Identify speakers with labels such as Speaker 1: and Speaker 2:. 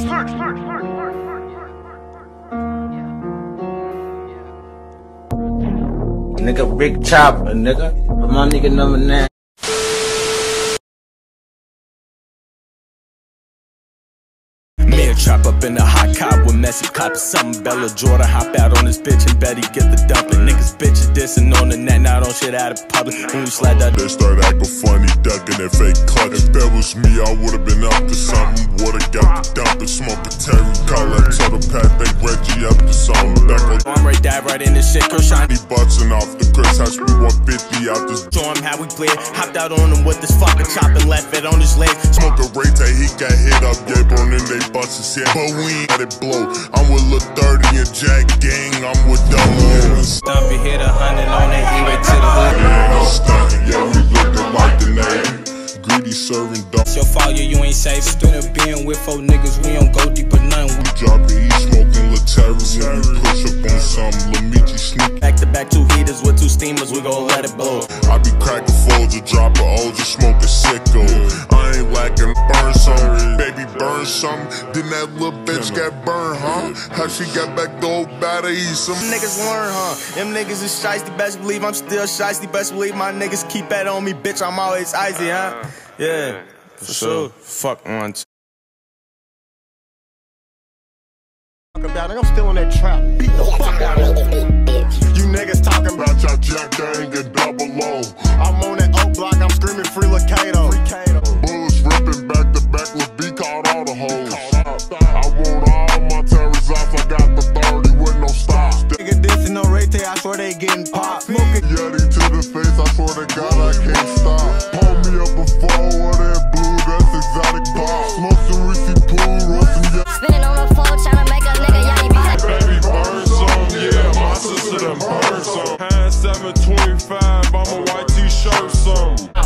Speaker 1: Nigga, big chopper, nigga. But my nigga number 9.
Speaker 2: Trap up in a hot cop with messy cops. Something Bella Jordan hop out on this bitch and Betty get the dumping. Niggas bitches dissing on the net, now don't shit out of public. When we slide that, they start acting funny, ducking and fake clutch. If that was me, I would've been up to something. Would've got the dumping, smoking Terry, call that to the path, think Reggie up to something. I'm right dive right in this shit, Chris shiny bustin' off the Chris House, we 150 out this. Show him how we play, hopped out on him with this fucking chopping left it on his leg. Smoke a Ray Tay, he got hit up, gave on in they bust his head. But we ain't let it blow. I'm with Lil 30 and Jack Gang, I'm with Double. Stumpy hit 100 on that E-way to the hood. Yeah, no stuntin', yeah, we lookin' like the name. Greedy serving dog. It's your fault, yeah, you ain't safe. Spin a being with 4 niggas, we don't go deep or nothing. We drop it, he smoking Lil Terry. We push up on some Lil Michi sneak. Back to back 2 heaters with 2 steamers, we gon' let it blow. I be cracking folds, a drop of O's, just smoking sicko. I ain't lacking, burn some, baby burn some. Then that little bitch got burned, huh? How she got back the old battery? Some niggas learn, huh? Them niggas is shiesty, best believe I'm still shiesty. Best believe my niggas keep that on me, bitch, I'm always icy, huh? Yeah, for sure. Fuck on.
Speaker 3: I'm still in that trap. Beat the fuck out of it. You niggas talking about your Jack Gang and Double O. I'm on that oak block, I'm screaming free Kato. Bullets ripping back to back, with B caught all the hoes. I want all my terrors off, I got the 30 with no stop. Nigga dissing no Ray Tay, I swear they getting popped. Smoking Yeti to the face, I swear to God I can't stop. Pull me up a 4 of that blue, that's exotic pop. Smoke some Reese pool, roll some
Speaker 4: spinning on the phone, tryna make a nigga yay.
Speaker 5: Baby burn some, yeah, my sister done burn some. Hand 725, I'm a white t-shirt some.